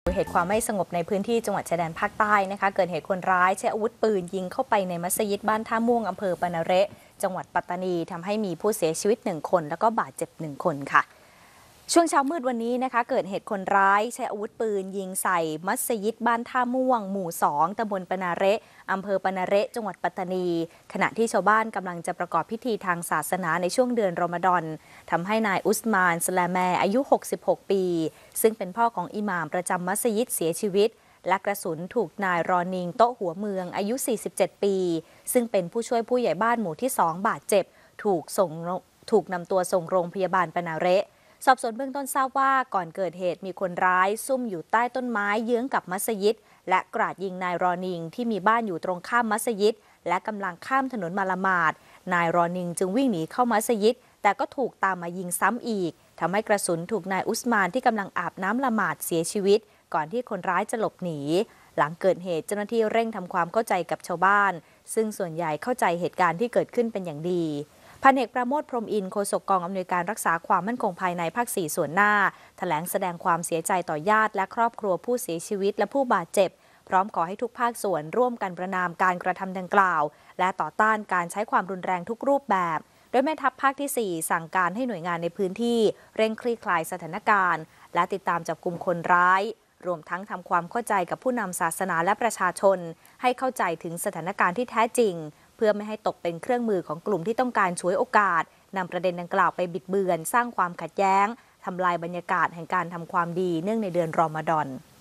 เหตุความไม่สงบในพื้นที่จังหวัดชายแดนภาคใต้นะคะเกิดเหตุคนร้ายใช้อาวุธปืนยิงเข้าไปในมัสยิดบ้านท่าม่วงอำเภอปะนาเระจังหวัดปัตตานีทำให้มีผู้เสียชีวิต1คนแล้วก็บาดเจ็บ1คนค่ะช่วงเช้ามืดวันนี้นะคะเกิดเหตุคนร้ายใช้อาวุธปืนยิงใส่มัสยิดบ้านท่าม่วงหมู่2ตำบลปะนาเระอำเภอปะนาเระจังหวัดปัตตานีขณะที่ชาวบ้านกำลังจะประกอบพิธีทางศาสนาในช่วงเดือนรอมฎอนทำให้นายอุสมานสลาแมอายุ66ปีซึ่งเป็นพ่อของอิหม่ามประจำมัสยิดเสียชีวิตและกระสุนถูกนายรอนิงโต๊ะหัวเมืองอายุ47ปีซึ่งเป็นผู้ช่วยผู้ใหญ่บ้านหมู่ที่2บาดเจ็บถูกนำตัวส่งโรงพยาบาลปะนาเระสอบสวนเบื้องต้นทราบว่าก่อนเกิดเหตุมีคนร้ายซุ่มอยู่ใต้ต้นไม้เยื้องกับมัสยิดและกราดยิงนายรอนิงที่มีบ้านอยู่ตรงข้ามมัสยิดและกำลังข้ามถนนมาละหมาดนายรอนิงจึงวิ่งหนีเข้ามัสยิดแต่ก็ถูกตามมายิงซ้ำอีกทำให้กระสุนถูกนายอุสมานที่กำลังอาบน้ำละหมาดเสียชีวิตก่อนที่คนร้ายจะหลบหนีหลังเกิดเหตุเจ้าหน้าที่เร่งทำความเข้าใจกับชาวบ้านซึ่งส่วนใหญ่เข้าใจเหตุการณ์ที่เกิดขึ้นเป็นอย่างดีพันเอกประโมทพรหมอินทร์โฆษกกองอำนวยการรักษาความมั่นคงภายในภาค 4 ส่วนหน้าแถลงแสดงความเสียใจต่อญาติและครอบครัวผู้เสียชีวิตและผู้บาดเจ็บพร้อมขอให้ทุกภาคส่วนร่วมกันประณามการกระทำดังกล่าวและต่อต้านการใช้ความรุนแรงทุกรูปแบบโดยแม่ทัพภาคที่ 4 สั่งการให้หน่วยงานในพื้นที่เร่งคลี่คลายสถานการณ์และติดตามจับกุมคนร้ายรวมทั้งทำความเข้าใจกับผู้นำศาสนาและประชาชนให้เข้าใจถึงสถานการณ์ที่แท้จริงเพื่อไม่ให้ตกเป็นเครื่องมือของกลุ่มที่ต้องการฉวยโอกาสนำประเด็นดังกล่าวไปบิดเบือนสร้างความขัดแย้งทำลายบรรยากาศแห่งการทำความดีเนื่องในเดือนรอมฎอน